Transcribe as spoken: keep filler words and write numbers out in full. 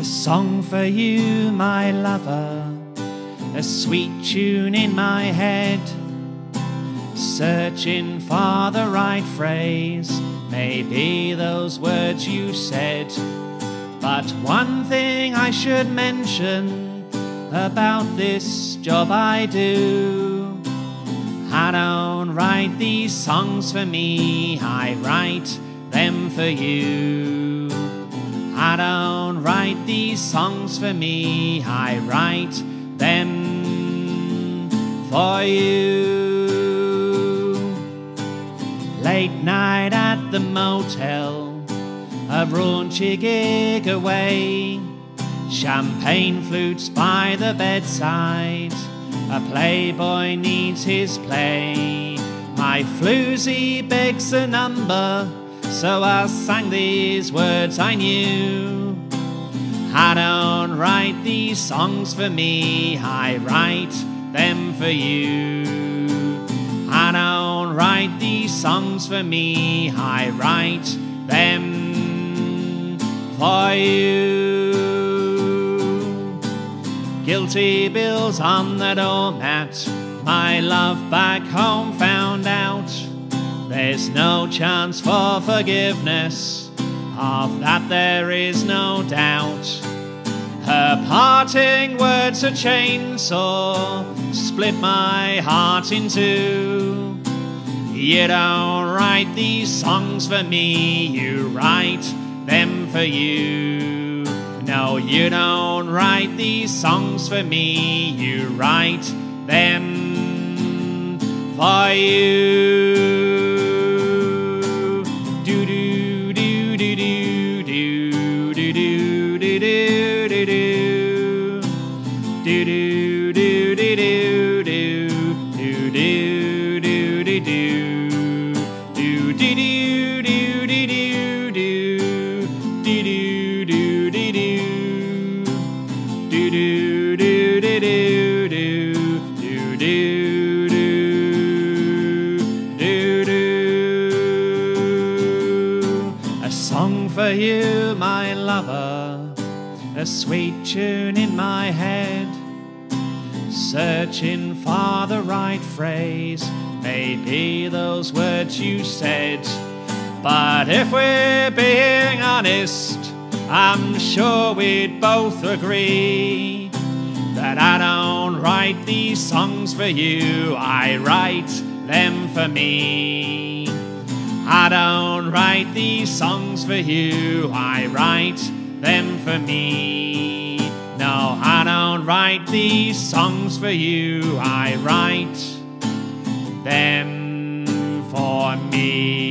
A song for you, my lover, a sweet tune in my head, searching for the right phrase, maybe those words you said. But one thing I should mention about this job I do: I don't write these songs for me, I write them for you. I don't write these songs for me, I write them for you. Late night at the motel, a raunchy gig away, champagne flutes by the bedside, a playboy needs his play. My floozy begs a number, so I sang these words I knew. I don't write these songs for me, I write them for you. I don't write these songs for me, I write them for you. Guilty bills on the doormat, my love back home found out. There's no chance for forgiveness, of that there is no doubt. Her parting words, a chainsaw, split my heart in two. You don't write these songs for me, you write them for you. No, you don't write these songs for me, you write them for you. A song for you, my lover, a sweet tune in my head, searching for the right phrase, maybe those words you said. But if we're being honest, I'm sure we'd both agree that I don't write these songs for you, I write them for me. I don't write these songs for you, I write them for me. No, I don't write these songs for you, I write them for me.